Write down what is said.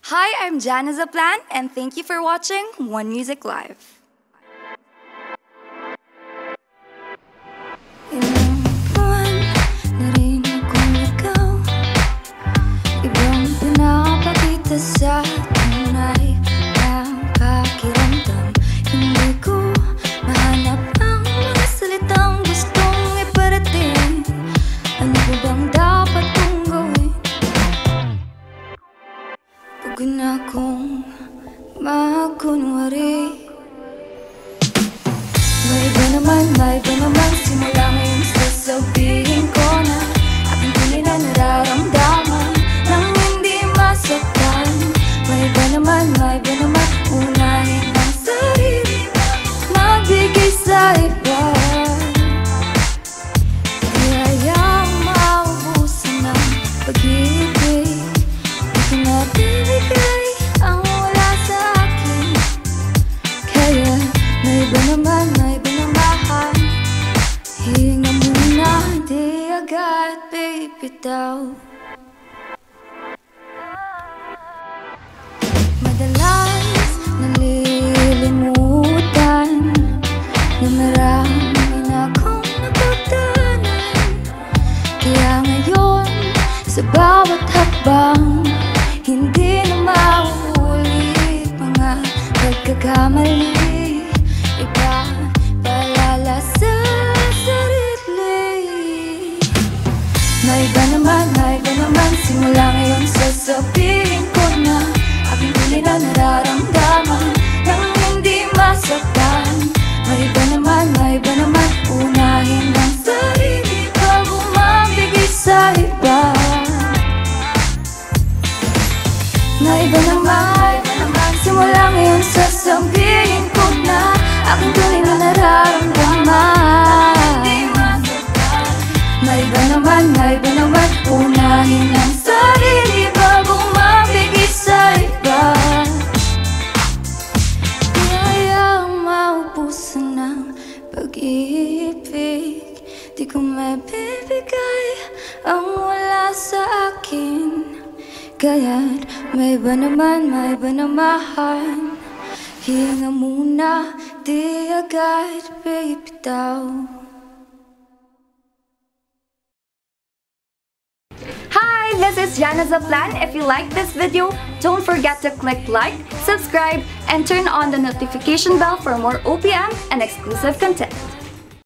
Hi, I'm Janah Zaplan, and thank you for watching OneMusicLive. Ilang buwan na rin akong ikaw, ibang pinapakita sa tunay ng pakiramdam. Hindi ko mahanap ang mga salitang gustong iparating. Ano ba bang dapat kong gawin? Pagod na akong magkunwari. Maiba naman, simula ngayon sasabihin ko na aking tunay na nararamdaman nang hindi masaktan. Maiba naman, unahin ang sarili, magbigay sa iba. Di hayang maubusan ng pag-ibig, di ko nabibigay ang wala sa akin. Kaya maiba naman, hinga muna, di agad bibitaw. Madalas nalilimutan na marami na akong napagdaanan. Kaya ngayon, sa bawat hakbang, hindi na mauulit mga pagkakamali. Iba palala sa Maiba naman, simula ngayon sasabihin ko na aking tunay na nararamdaman nang hindi masaktan. Maiba naman, unahin ang sarili bago mabigay sa iba. Maiba naman, simula ngayon sasabihin ko na aking tunay na nararamdaman. Maiba naman, unahin ang sarili bago mabigay sa iba. Di hayang maubusan ng pag-ibig, di ko mabibigay ang wala sa akin. Kaya't maiba naman, hinga muna, di agad bibitaw. Hi, this is Janah Zaplan. If you like this video, don't forget to click like, subscribe, and turn on the notification bell for more OPM and exclusive content.